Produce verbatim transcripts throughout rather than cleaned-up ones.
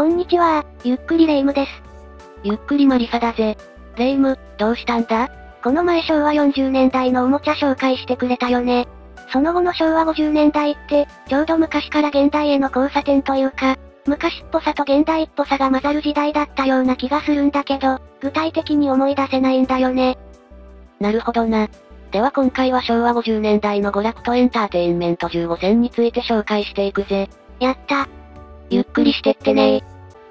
こんにちは、ゆっくりレ夢ムです。 ゆっくりマリサだぜ。レ夢ム、どうしたんだ？ この前しょうわよんじゅうねんだいのおもちゃ紹介してくれたよね。その後のしょうわごじゅうねんだいって、ちょうど昔から現代への交差点というか、昔っぽさと現代っぽさが混ざる時代だったような気がするんだけど、具体的に思い出せないんだよね。 なるほどな。では今回はしょうわごじゅうねんだいの娯楽とエンターテインメントじゅうごせんについて紹介していくぜ。 やった。 ゆっくりしてってねー。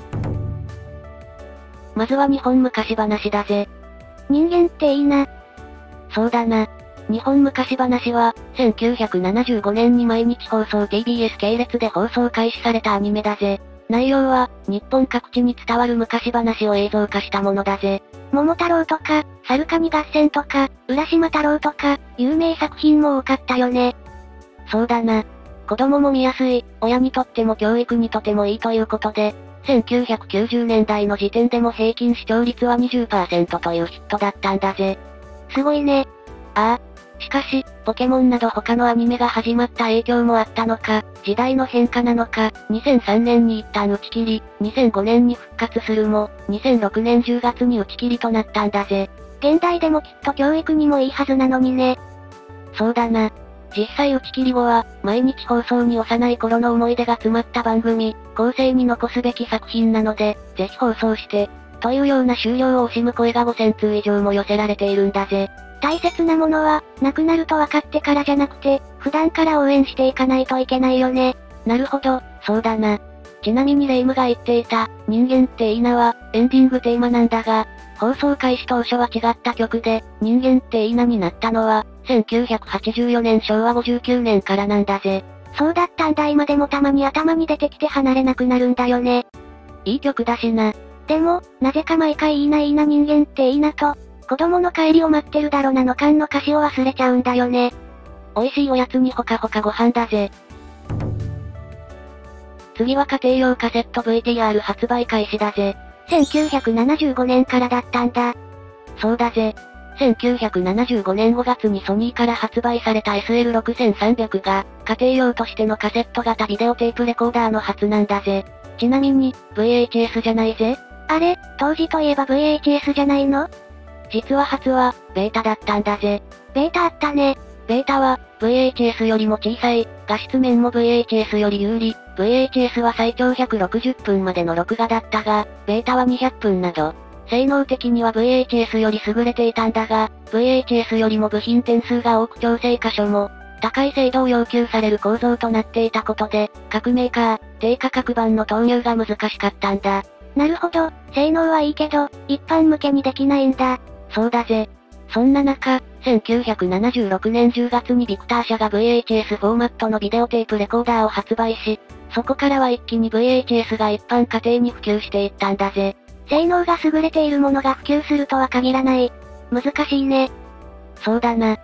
まずは日本昔話だぜ。 人間っていいな。 そうだな。日本昔話は、せんきゅうひゃくななじゅうごねんに毎日放送 ティービーエス 系列で放送開始されたアニメだぜ。内容は、日本各地に伝わる昔話を映像化したものだぜ。 桃太郎とか、サルカニ合戦とか、浦島太郎とか、有名作品も多かったよね。 そうだな。子供も見やすい、親にとっても教育にとてもいいということで、せんきゅうひゃくきゅうじゅうねんだいの時点でも平均視聴率は にじゅっパーセント というヒットだったんだぜ。 すごいね。 ああ。しかし、ポケモンなど他のアニメが始まった影響もあったのか、時代の変化なのか、にせんさんねんに一旦打ち切り、にせんごねんに復活するも、にせんろくねんじゅうがつに打ち切りとなったんだぜ。 現代でもきっと教育にもいいはずなのにね。 そうだな。実際打ち切り後は、毎日放送に幼い頃の思い出が詰まった番組、後世に残すべき作品なので、ぜひ放送して、というような終了を惜しむ声がごせんつう以上も寄せられているんだぜ。 大切なものは、なくなると分かってからじゃなくて、普段から応援していかないといけないよね。 なるほど、そうだな。ちなみにレ夢ムが言っていた、人間っていいなは、エンディングテーマなんだが、放送開始当初は違った曲で、人間っていいなになったのは、せんきゅうひゃくはちじゅうよねんしょうわごじゅうきゅうねんからなんだぜ。 そうだったんだ。今でもたまに頭に出てきて離れなくなるんだよね。 いい曲だしな。 でも、なぜか毎回いいないいな人間っていいなと、子供の帰りを待ってるだろなの間の歌詞を忘れちゃうんだよね。 美味しいおやつにほかほかご飯だぜ。次は家庭用カセット ブイティーアール 発売開始だぜ。 せんきゅうひゃくななじゅうごねんからだったんだ。 そうだぜ。せんきゅうひゃくななじゅうごねんごがつにソニーから発売された エスエルろくせんさんびゃく が、家庭用としてのカセット型ビデオテープレコーダーの初なんだぜ。ちなみに、ブイエイチエス じゃないぜ。 あれ、当時といえば ブイエイチエス じゃないの？ 実は初は、ベータだったんだぜ。 ベータあったね。 ベータは、ブイエイチエス よりも小さい、画質面も ブイエイチエス より有利、ブイエイチエス は最長ひゃくろくじゅっぷんまでの録画だったが、ベータはにひゃっぷんなど、性能的には ブイエイチエス より優れていたんだが、ブイエイチエス よりも部品点数が多く調整箇所も、高い精度を要求される構造となっていたことで、各メーカー、低価格版の投入が難しかったんだ。 なるほど、性能はいいけど、一般向けにできないんだ。 そうだぜ。そんな中、せんきゅうひゃくななじゅうろくねんじゅうがつにビクター社が ブイエイチエス フォーマットのビデオテープレコーダーを発売し、そこからは一気に ブイエイチエス が一般家庭に普及していったんだぜ。 性能が優れているものが普及するとは限らない。難しいね。 そうだな。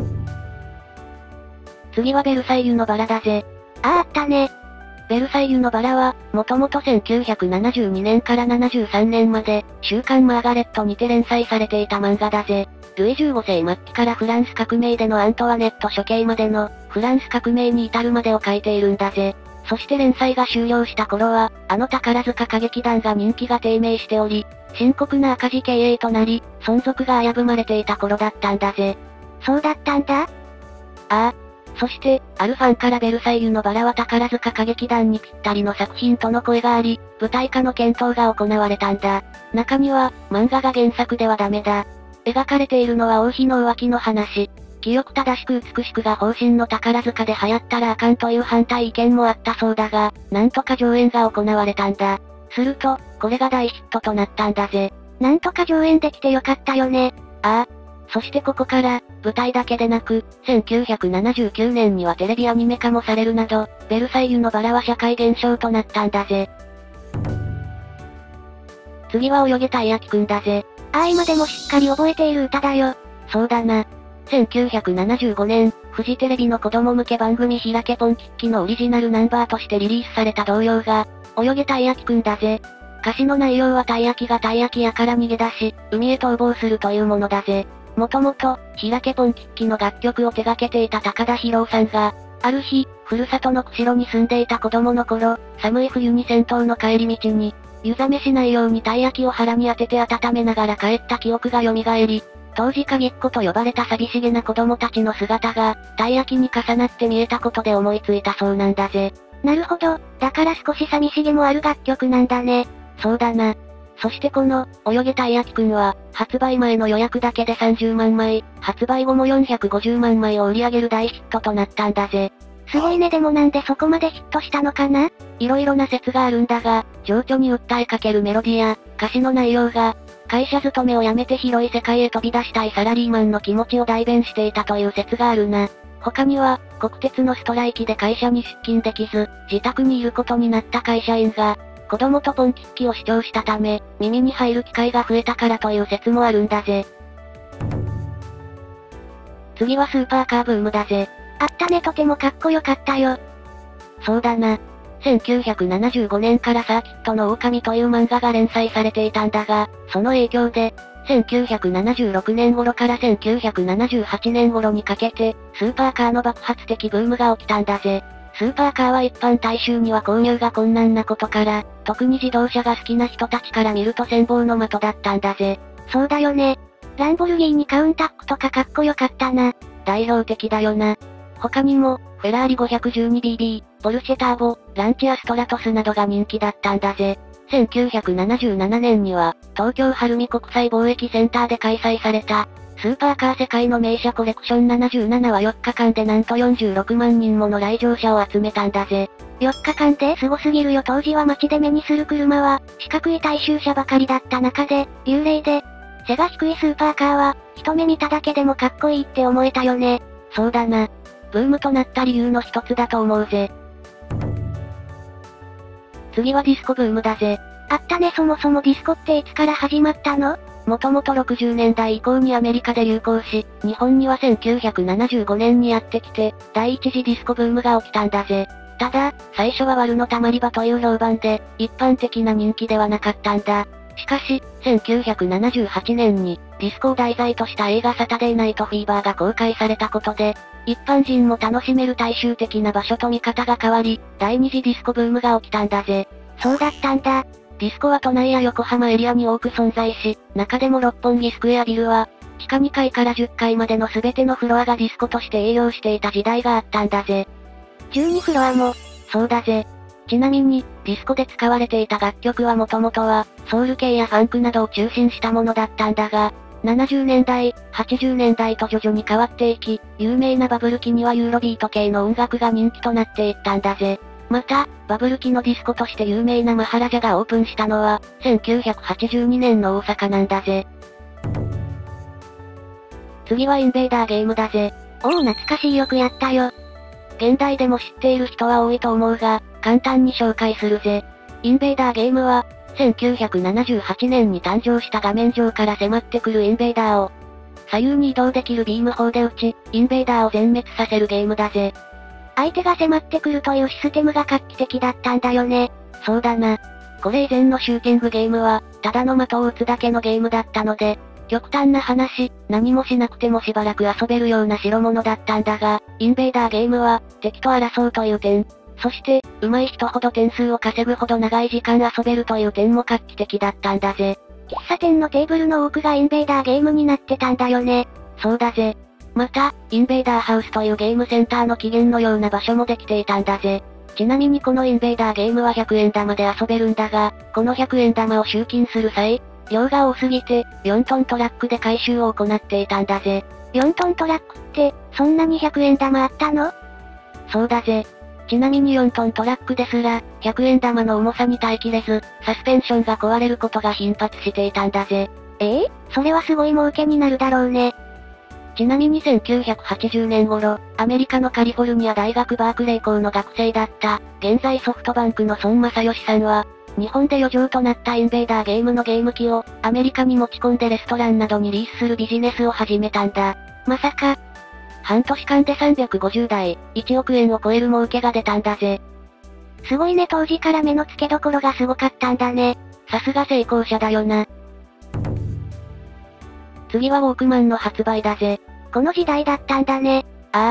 次はベルサイユのバラだぜ。 ああ、あったね。 ベルサイユのバラは、もともとせんきゅうひゃくななじゅうにねんからななじゅうさんねんまで、週刊マーガレットにて連載されていた漫画だぜ。ルイじゅうごせい末期からフランス革命でのアントワネット処刑までの、フランス革命に至るまでを書いているんだぜ。そして連載が終了した頃は、あの宝塚歌劇団が人気が低迷しており、深刻な赤字経営となり、存続が危ぶまれていた頃だったんだぜ。 そうだったんだ？ ああ。そして、あるファンからベルサイユのバラは宝塚歌劇団にぴったりの作品との声があり、舞台化の検討が行われたんだ。中には、漫画が原作ではダメだ。描かれているのは王妃の浮気の話。清く正しく美しくが方針の宝塚で流行ったらあかんという反対意見もあったそうだが、なんとか上演が行われたんだ。すると、これが大ヒットとなったんだぜ。 なんとか上演できてよかったよね。 ああ。そしてここから、舞台だけでなく、せんきゅうひゃくななじゅうきゅうねんにはテレビアニメ化もされるなど、ベルサイユのバラは社会現象となったんだぜ。次は泳げたいやきくんだぜ。 ああ、今でもしっかり覚えている歌だよ。 そうだな。せんきゅうひゃくななじゅうごねん、フジテレビの子供向け番組ひらけポンキッキのオリジナルナンバーとしてリリースされた童謡が、泳げたいやきくんだぜ。歌詞の内容はたい焼きがたい焼き屋から逃げ出し、海へ逃亡するというものだぜ。もともと、ひらけポンキッキの楽曲を手掛けていた高田博夫さんが、 ある日、ふるさとの釧路に住んでいた子供の頃、寒い冬に戦闘の帰り道に、湯冷めしないようにたい焼きを腹に当てて温めながら帰った記憶が蘇り、当時鍵っ子と呼ばれた寂しげな子供たちの姿が、たい焼きに重なって見えたことで思いついたそうなんだぜ。 なるほど、だから少し寂しげもある楽曲なんだね。 そうだな。そしてこの、泳げたい焼きくんは、発売前の予約だけでさんじゅうまんまい、発売後もよんひゃくごじゅうまんまいを売り上げる大ヒットとなったんだぜ。 すごいね。でもなんでそこまでヒットしたのかな？ 色々な説があるんだが、情緒に訴えかけるメロディや、歌詞の内容が、会社勤めを辞めて広い世界へ飛び出したいサラリーマンの気持ちを代弁していたという説があるな。他には、国鉄のストライキで会社に出勤できず、自宅にいることになった会社員が、子供とポンキッキを主張したため、耳に入る機会が増えたからという説もあるんだぜ。次はスーパーカーブームだぜ。 あったね。とてもかっこよかったよ。 そうだな。せんきゅうひゃくななじゅうごねんからサーキットの狼という漫画が連載されていたんだが、その影響で、せんきゅうひゃくななじゅうろくねん頃からせんきゅうひゃくななじゅうはちねん頃にかけて、スーパーカーの爆発的ブームが起きたんだぜ。スーパーカーは一般大衆には購入が困難なことから、特に自動車が好きな人たちから見ると羨望の的だったんだぜ。 そうだよね。ランボルギーニカウンタックとかかっこよかったな。 代表的だよな。他にも、フェラーリ ごひゃくじゅうにビービー、ポルシェターボ、ランチやストラトスなどが人気だったんだぜ。せんきゅうひゃくななじゅうななねんには、東京晴海国際貿易センターで開催された、スーパーカー世界の名車コレクションななじゅうななはよっかかんでなんとよんじゅうろくまんにんもの来場者を集めたんだぜ。 よっかかんですごすぎるよ。当時は街で目にする車は、四角い大衆車ばかりだった中で、幽霊で、背が低いスーパーカーは、一目見ただけでもかっこいいって思えたよね。 そうだな。ブームとなった理由の一つだと思うぜ。次はディスコブームだぜ。 あったね。そもそもディスコっていつから始まったの？ もともとろくじゅうねんだい以降にアメリカで流行し、日本にはせんきゅうひゃくななじゅうごねんにやってきて、第一次ディスコブームが起きたんだぜ。ただ、最初は悪のたまり場という評判で、一般的な人気ではなかったんだ。しかし、せんきゅうひゃくななじゅうはちねんに、ディスコを題材とした映画サタデーナイトフィーバーが公開されたことで、一般人も楽しめる大衆的な場所と見方が変わり、第二次ディスコブームが起きたんだぜ。 そうだったんだ。 ディスコは都内や横浜エリアに多く存在し、中でも六本木スクエアビルは、地下にかいからじゅっかいまでの全てのフロアがディスコとして営業していた時代があったんだぜ。 じゅうにフロアも。 そうだぜ。ちなみに、ディスコで使われていた楽曲はもともとは、ソウル系やファンクなどを中心したものだったんだが、ななじゅうねんだい、はちじゅうねんだいと徐々に変わっていき、有名なバブル期にはユーロビート系の音楽が人気となっていったんだぜ。また、バブル期のディスコとして有名なマハラジャがオープンしたのは、せんきゅうひゃくはちじゅうにねんの大阪なんだぜ。次はインベーダーゲームだぜ。 おお、懐かしい。よくやったよ。 現代でも知っている人は多いと思うが、簡単に紹介するぜ。インベーダーゲームは、せんきゅうひゃくななじゅうはちねんに誕生した画面上から迫ってくるインベーダーを、左右に移動できるビーム砲で撃ち、インベーダーを全滅させるゲームだぜ。 相手が迫ってくるというシステムが画期的だったんだよね。 そうだな。これ以前のシューティングゲームは、ただの的を撃つだけのゲームだったので、極端な話、何もしなくてもしばらく遊べるような代物だったんだが、インベーダーゲームは、敵と争うという点、そして、上手い人ほど点数を稼ぐほど長い時間遊べるという点も画期的だったんだぜ。 喫茶店のテーブルの多くがインベーダーゲームになってたんだよね。 そうだぜ。また、インベーダーハウスというゲームセンターの起源のような場所もできていたんだぜ。ちなみにこのインベーダーゲームはひゃくえん玉で遊べるんだが、このひゃくえん玉を集金する際、量が多すぎて、よんトントラックで回収を行っていたんだぜ。 よんトントラックって、そんなにひゃくえん玉あったの？ そうだぜ。ちなみによんトントラックですら、ひゃくえん玉の重さに耐えきれず、サスペンションが壊れることが頻発していたんだぜ。 ええ？それはすごい儲けになるだろうね。 ちなみにせんきゅうひゃくはちじゅうねん頃、アメリカのカリフォルニア大学バークレー校の学生だった、現在ソフトバンクの孫正義さんは、日本で余剰となったインベーダーゲームのゲーム機を、アメリカに持ち込んでレストランなどにリースするビジネスを始めたんだ。 まさか、 半年間でさんびゃくごじゅうだい、いちおくえんを超える儲けが出たんだぜ。 すごいね。当時から目の付けどころがすごかったんだね。 さすが成功者だよな。次はウォークマンの発売だぜ。 この時代だったんだね。 ああ。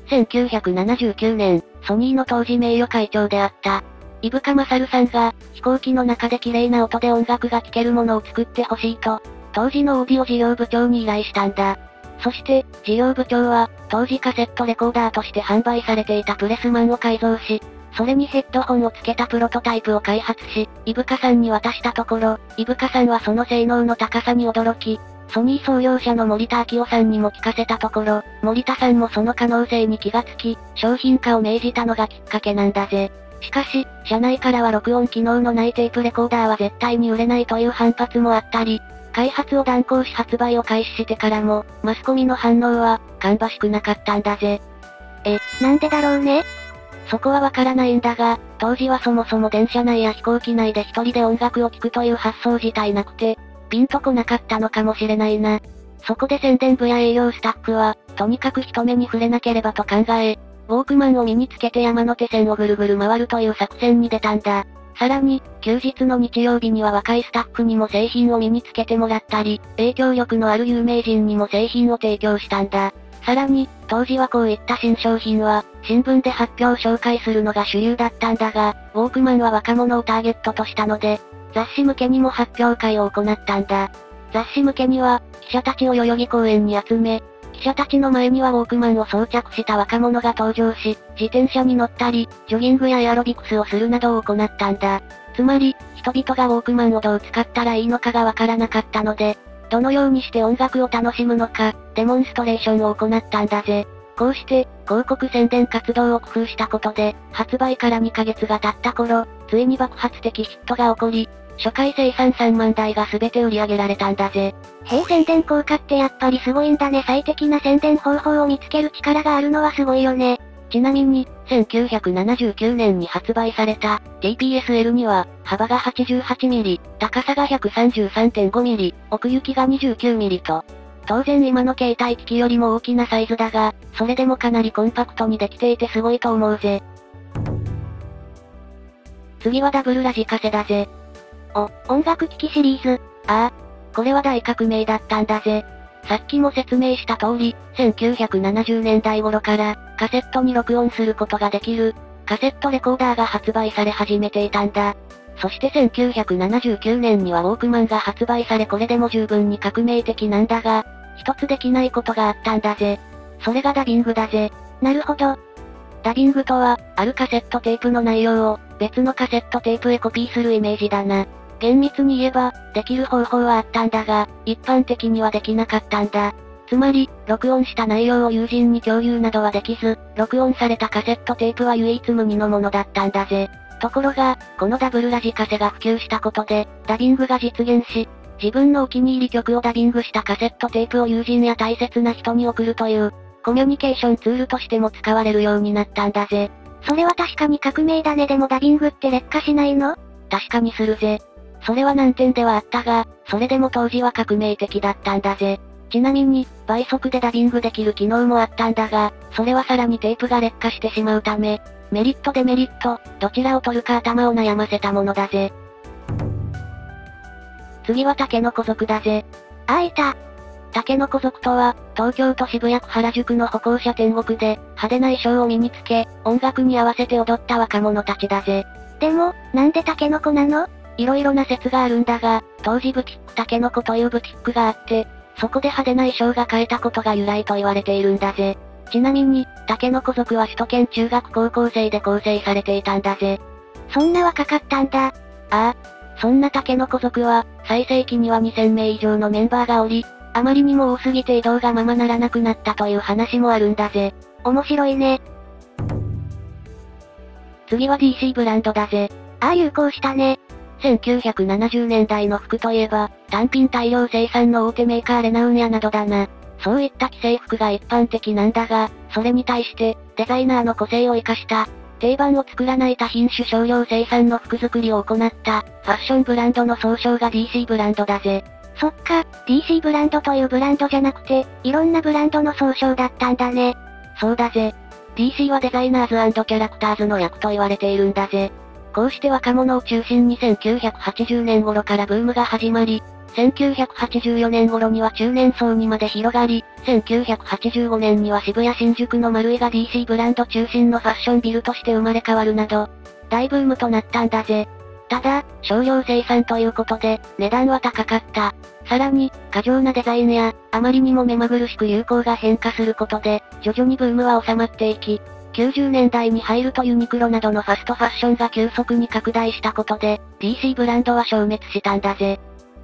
せんきゅうひゃくななじゅうきゅうねん、ソニーの当時名誉会長であった、伊深勝さんが、飛行機の中で綺麗な音で音楽が聴けるものを作ってほしいと、当時のオーディオ事業部長に依頼したんだ。そして、事業部長は、当時カセットレコーダーとして販売されていたプレスマンを改造し、それにヘッドホンを付けたプロトタイプを開発し、伊深さんに渡したところ、伊深さんはその性能の高さに驚き、ソニー創業者の森田明夫さんにも聞かせたところ、森田さんもその可能性に気がつき、商品化を命じたのがきっかけなんだぜ。しかし、社内からは録音機能のないテープレコーダーは絶対に売れないという反発もあったり、開発を断行し発売を開始してからも、マスコミの反応は、芳しくなかったんだぜ。 え、なんでだろうね。 そこはわからないんだが、当時はそもそも電車内や飛行機内で一人で音楽を聴くという発想自体なくて、ピンとこなかったのかもしれないな。そこで宣伝部や営業スタッフは、とにかく人目に触れなければと考え、ウォークマンを身につけて山手線をぐるぐる回るという作戦に出たんだ。さらに、休日の日曜日には若いスタッフにも製品を身につけてもらったり、影響力のある有名人にも製品を提供したんだ。さらに、当時はこういった新商品は、新聞で発表紹介するのが主流だったんだが、ウォークマンは若者をターゲットとしたので、雑誌向けにも発表会を行ったんだ。雑誌向けには、記者たちを代々木公園に集め、記者たちの前にはウォークマンを装着した若者が登場し、自転車に乗ったり、ジョギングやエアロビクスをするなどを行ったんだ。つまり、人々がウォークマンをどう使ったらいいのかがわからなかったので、どのようにして音楽を楽しむのか、デモンストレーションを行ったんだぜ。こうして、広告宣伝活動を工夫したことで、発売からにかげつが経った頃、ついに爆発的ヒットが起こり、初回生産さんまんだいが全て売り上げられたんだぜ。 へえ、宣伝効果ってやっぱりすごいんだね。最適な宣伝方法を見つける力があるのはすごいよね。 ちなみに、せんきゅうひゃくななじゅうきゅうねんに発売された ティーピーエスエル には、幅が はちじゅうはちミリ、高さが ひゃくさんじゅうさんてんごミリ、奥行きが にじゅうきゅうミリと、当然今の携帯機器よりも大きなサイズだが、それでもかなりコンパクトにできていてすごいと思うぜ。次はダブルラジカセだぜ。 お、音楽機器シリーズ。 ああ、これは大革命だったんだぜ。さっきも説明した通り、せんきゅうひゃくななじゅうねんだい頃から、カセットに録音することができる、カセットレコーダーが発売され始めていたんだ。そしてせんきゅうひゃくななじゅうきゅうねんにはウォークマンが発売されこれでも十分に革命的なんだが、一つできないことがあったんだぜ。それがダビングだぜ。 なるほど。 ダビングとは、あるカセットテープの内容を、別のカセットテープへコピーするイメージだな。厳密に言えば、できる方法はあったんだが、一般的にはできなかったんだ。つまり、録音した内容を友人に共有などはできず、録音されたカセットテープは唯一無二のものだったんだぜ。ところが、このダブルラジカセが普及したことで、ダビングが実現し、自分のお気に入り曲をダビングしたカセットテープを友人や大切な人に送るという、コミュニケーションツールとしても使われるようになったんだぜ。 それは確かに革命だね。でもダビングって劣化しないの？ 確かにするぜ。それは難点ではあったが、それでも当時は革命的だったんだぜ。ちなみに、倍速でダビングできる機能もあったんだが、それはさらにテープが劣化してしまうため、メリットデメリット、どちらを取るか頭を悩ませたものだぜ。次はタケノコ族だぜ。 ああ、いた。 タケノコ族とは、東京都渋谷区原宿の歩行者天国で、派手な衣装を身につけ、音楽に合わせて踊った若者たちだぜ。 でも、なんでタケノコなの？ 色々な説があるんだが、当時ブティックタケノコというブティックがあって、そこで派手な衣装が買えたことが由来と言われているんだぜ。ちなみに、タケノコ族は首都圏中学高校生で構成されていたんだぜ。 そんな若かったんだ。ああ、そんなタケノコ族は、最盛期にはにせんめい以上のメンバーがおり、あまりにも多すぎて移動がままならなくなったという話もあるんだぜ。 面白いね。 次は ディーシー ブランドだぜ。 ああ、流行したね。 せんきゅうひゃくななじゅうねんだいの服といえば、単品大量生産の大手メーカーレナウンやなどだな。そういった既製服が一般的なんだが、それに対して、デザイナーの個性を生かした、定番を作らない多品種少量生産の服作りを行った、ファッションブランドの総称が ディーシー ブランドだぜ。 そっか、ディーシー ブランドというブランドじゃなくて、いろんなブランドの総称だったんだね。 そうだぜ。ディーシー はデザイナーズ&キャラクターズの略と言われているんだぜ。こうして若者を中心にせんきゅうひゃくはちじゅうねん頃からブームが始まり、 せんきゅうひゃくはちじゅうよねん頃には中年層にまで広がり、せんきゅうひゃくはちじゅうごねんには渋谷新宿のマルイが ディーシー ブランド中心のファッションビルとして生まれ変わるなど、大ブームとなったんだぜ。ただ、少量生産ということで、値段は高かった。さらに、過剰なデザインや、あまりにも目まぐるしく流行が変化することで、徐々にブームは収まっていき、きゅうじゅうねんだいに入るとユニクロなどのファストファッションが急速に拡大したことで、ディーシー ブランドは消滅したんだぜ。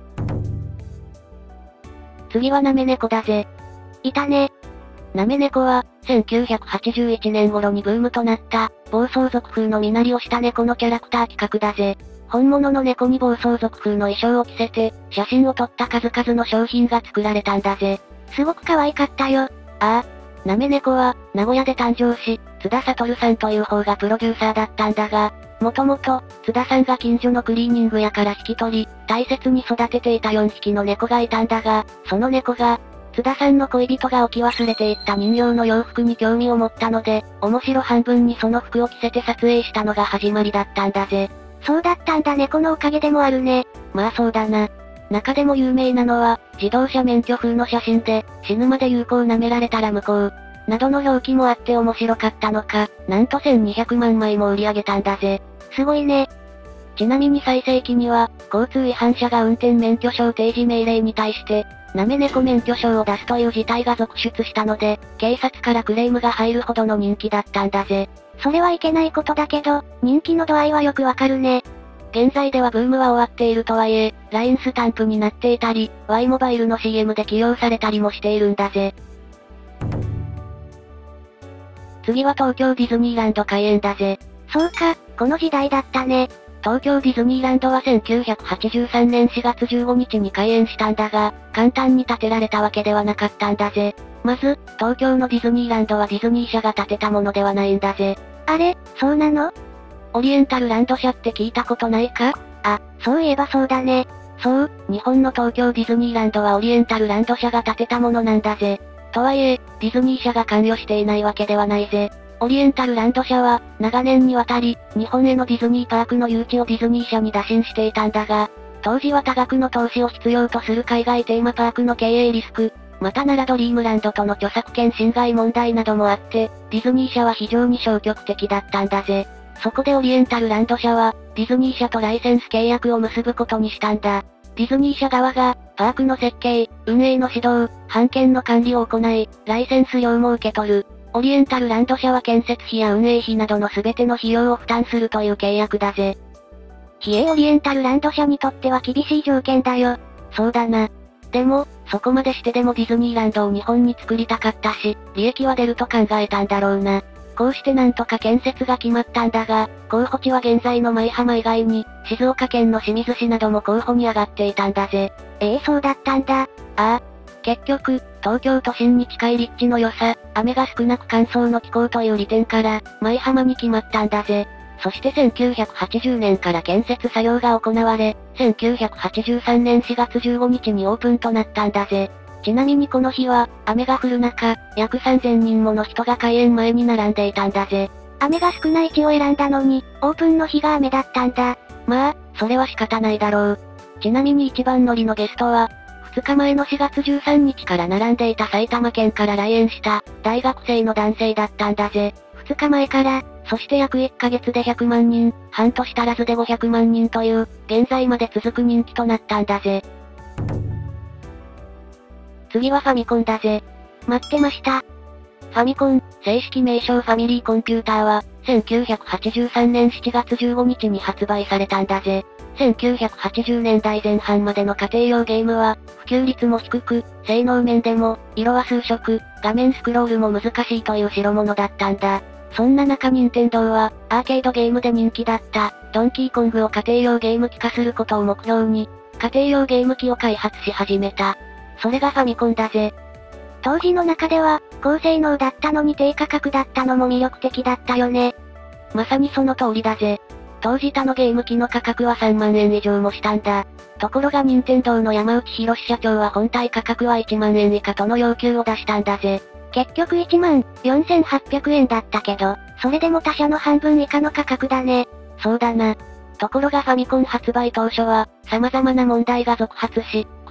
次はなめ猫だぜ。 いたね。 なめ猫は、せんきゅうひゃくはちじゅういちねん頃にブームとなった、暴走族風の身なりをした猫のキャラクター企画だぜ。本物の猫に暴走族風の衣装を着せて、写真を撮った数々の商品が作られたんだぜ。 すごく可愛かったよ。ああ。なめ猫は、名古屋で誕生し、津田悟さんという方がプロデューサーだったんだが、もともと、津田さんが近所のクリーニング屋から引き取り、大切に育てていたよんひきの猫がいたんだが、その猫が、津田さんの恋人が置き忘れていった人形の洋服に興味を持ったので、面白半分にその服を着せて撮影したのが始まりだったんだぜ。 そうだったんだ、猫のおかげでもあるね。 まあそうだな。中でも有名なのは、自動車免許風の写真で、死ぬまで有効舐められたら無効。などの表記もあって面白かったのか、なんとせんにひゃくまんまいも売り上げたんだぜ。 すごいね。 ちなみに最盛期には、交通違反者が運転免許証提示命令に対して、なめ猫免許証を出すという事態が続出したので、警察からクレームが入るほどの人気だったんだぜ。 それはいけないことだけど、人気の度合いはよくわかるね。 現在ではブームは終わっているとはいえ、ライン スタンプになっていたり、Y モバイルの シーエム で起用されたりもしているんだぜ。次は東京ディズニーランド開園だぜ。 そうか、この時代だったね。 東京ディズニーランドはせんきゅうひゃくはちじゅうさんねんしがつじゅうごにちに開園したんだが、簡単に建てられたわけではなかったんだぜ。まず、東京のディズニーランドはディズニー社が建てたものではないんだぜ。 あれ、そうなの？ オリエンタルランド社って聞いたことないか？ あ、そういえばそうだね。 そう、日本の東京ディズニーランドはオリエンタルランド社が建てたものなんだぜ。とはいえ、ディズニー社が関与していないわけではないぜ。オリエンタルランド社は、長年にわたり、日本へのディズニーパークの誘致をディズニー社に打診していたんだが、当時は多額の投資を必要とする海外テーマパークの経営リスク、またならドリームランドとの著作権侵害問題などもあって、ディズニー社は非常に消極的だったんだぜ。そこでオリエンタルランド社は、ディズニー社とライセンス契約を結ぶことにしたんだ。ディズニー社側が、パークの設計、運営の指導、版権の管理を行い、ライセンス料も受け取る。オリエンタルランド社は建設費や運営費などの全ての費用を負担するという契約だぜ。 非営オリエンタルランド社にとっては厳しい条件だよ。 そうだな。でも、そこまでしてでもディズニーランドを日本に作りたかったし、利益は出ると考えたんだろうな。こうしてなんとか建設が決まったんだが、候補地は現在の舞浜以外に、静岡県の清水市なども候補に上がっていたんだぜ。 ええー、そうだったんだ。ああ。結局、東京都心に近い立地の良さ、雨が少なく乾燥の気候という利点から、舞浜に決まったんだぜ。そしてせんきゅうひゃくはちじゅうねんから建設作業が行われ、せんきゅうひゃくはちじゅうさんねんしがつじゅうごにちにオープンとなったんだぜ。ちなみにこの日は、雨が降る中、約さんぜんにんもの人が開園前に並んでいたんだぜ。 雨が少ない地を選んだのに、オープンの日が雨だったんだ。 まあ、それは仕方ないだろう。ちなみに一番乗りのゲストは、ふつかまえのしがつじゅうさんにちから並んでいた埼玉県から来園した、大学生の男性だったんだぜ。 ふつかまえから、 そして約いっかげつでひゃくまんにん、半年足らずでごひゃくまんにんという、現在まで続く人気となったんだぜ。次はファミコンだぜ。 待ってました。 ファミコン、正式名称ファミリーコンピューターは、せんきゅうひゃくはちじゅうさんねんしちがつじゅうごにちに発売されたんだぜ。せんきゅうひゃくはちじゅうねんだいぜん半までの家庭用ゲームは、普及率も低く、性能面でも、色は数色、画面スクロールも難しいという代物だったんだ。そんな中任天堂は、アーケードゲームで人気だった、ドンキーコングを家庭用ゲーム機化することを目標に、家庭用ゲーム機を開発し始めた。それがファミコンだぜ。 当時の中では、高性能だったのに低価格だったのも魅力的だったよね。 まさにその通りだぜ。当時他のゲーム機の価格はさんまんえん以上もしたんだ。ところが任天堂の山内博社長は本体価格はいちまんえん以下との要求を出したんだぜ。 結局いちまんよんせんはっぴゃくえんだったけど、それでも他社の半分以下の価格だね。 そうだな。ところがファミコン発売当初は、様々な問題が続発し、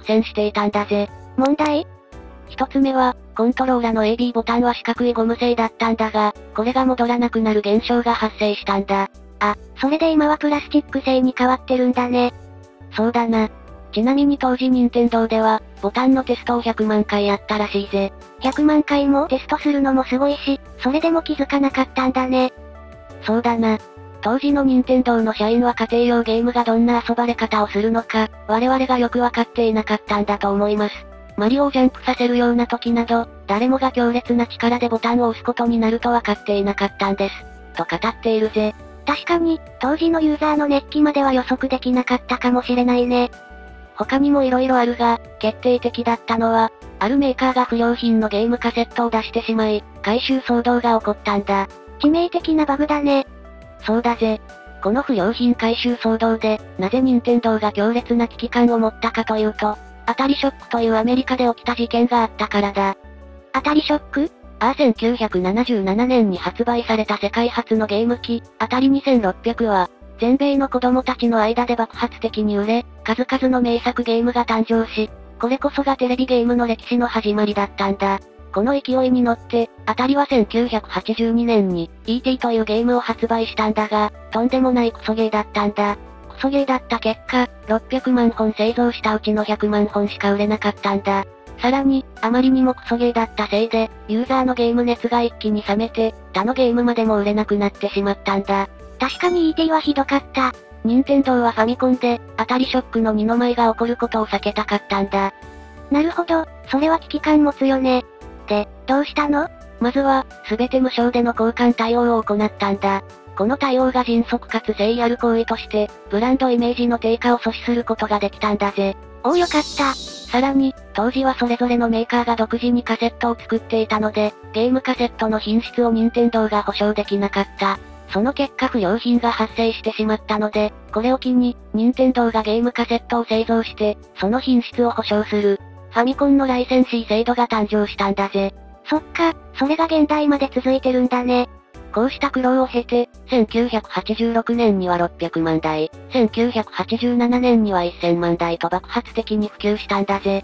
苦戦していたんだぜ。 問題？ 一つ目は、コントローラの エービー ボタンは四角いゴム製だったんだが、これが戻らなくなる現象が発生したんだ。 あ、それで今はプラスチック製に変わってるんだね。 そうだな。ちなみに当時任天堂では、ボタンのテストをひゃくまんかいやったらしいぜ。 ひゃくまんかいもテストするのもすごいし、それでも気づかなかったんだね。 そうだな。当時の任天堂の社員は家庭用ゲームがどんな遊ばれ方をするのか、我々がよくわかっていなかったんだと思います。マリオをジャンプさせるような時など、誰もが強烈な力でボタンを押すことになるとわかっていなかったんです。と語っているぜ。 確かに、当時のユーザーの熱気までは予測できなかったかもしれないね。 他にも色々あるが、決定的だったのは、あるメーカーが不良品のゲームカセットを出してしまい、回収騒動が起こったんだ。 致命的なバグだね。 そうだぜ。この不良品回収騒動で、なぜ任天堂が強烈な危機感を持ったかというと、当たりショックというアメリカで起きた事件があったからだ。 当たりショック？ ああせんきゅうひゃくななじゅうななねんに発売された世界初のゲーム機、当たりにせんろっぴゃくは、全米の子供たちの間で爆発的に売れ、数々の名作ゲームが誕生し、これこそがテレビゲームの歴史の始まりだったんだ。この勢いに乗って、当たりはせんきゅうひゃくはちじゅうにねんに、イーティー というゲームを発売したんだが、とんでもないクソゲーだったんだ。クソゲーだった結果、ろっぴゃくまんほん製造したうちのひゃくまんほんしか売れなかったんだ。さらに、あまりにもクソゲーだったせいで、ユーザーのゲーム熱が一気に冷めて、他のゲームまでも売れなくなってしまったんだ。 確かに イーティー はひどかった。 任天堂はファミコンで、当たりショックの二の舞が起こることを避けたかったんだ。 なるほど、それは危機感持つよね。で、どうしたの？ まずは、すべて無償での交換対応を行ったんだ。この対応が迅速かつ誠意ある行為として、ブランドイメージの低下を阻止することができたんだぜ。 おおよかった。 さらに、当時はそれぞれのメーカーが独自にカセットを作っていたので、ゲームカセットの品質を任天堂が保証できなかった。その結果不良品が発生してしまったので、これを機に、任天堂がゲームカセットを製造して、その品質を保証する。ファミコンのライセンシー制度が誕生したんだぜ。 そっか、それが現代まで続いてるんだね。 こうした苦労を経て、せんきゅうひゃくはちじゅうろくねんにはろっぴゃくまんだい、せんきゅうひゃくはちじゅうななねんにはせんまんだいと爆発的に普及したんだぜ。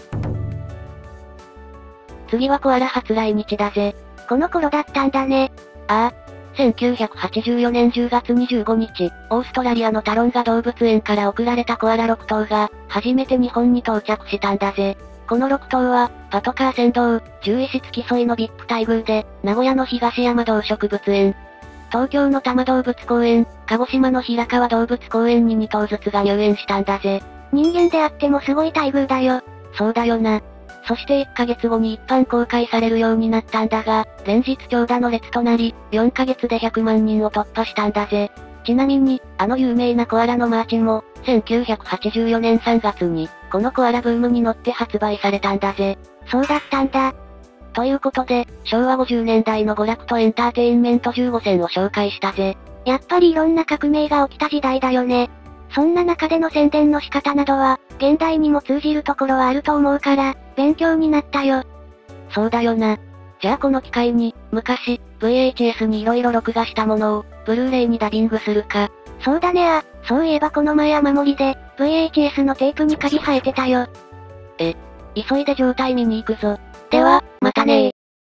次はコアラ初来日だぜ。 この頃だったんだね。 ああ。せんきゅうひゃくはちじゅうよねんじゅうがつにじゅうごにち、オーストラリアのタロンガ動物園から送られたコアラろくとうが、初めて日本に到着したんだぜ。このろくとうは、パトカー先導、獣医師付き添いの ブイアイピー 待遇で、名古屋の東山動植物園、東京の多摩動物公園、鹿児島の平川動物公園ににとうずつが入園したんだぜ。 人間であってもすごい待遇だよ。 そうだよな。そしていっかげつごに一般公開されるようになったんだが、連日長蛇の列となり、よんかげつでひゃくまんにんを突破したんだぜ。ちなみに、あの有名なコアラのマーチも、せんきゅうひゃくはちじゅうよねんさんがつに、このコアラブームに乗って発売されたんだぜ。 そうだったんだ。 ということで、しょうわごじゅうねんだいの娯楽とエンターテインメントじゅうごせんを紹介したぜ。 やっぱりいろんな革命が起きた時代だよね。そんな中での宣伝の仕方などは、現代にも通じるところはあると思うから、勉強になったよ。 そうだよな。じゃあこの機会に、昔、ブイエイチエス に色々録画したものを、ブルーレイにダビングするか。 そうだねあ、そういえばこの前雨漏りで、ブイエイチエス のテープにカビ生えてたよ。 え、急いで状態見に行くぞ。 では、またねー。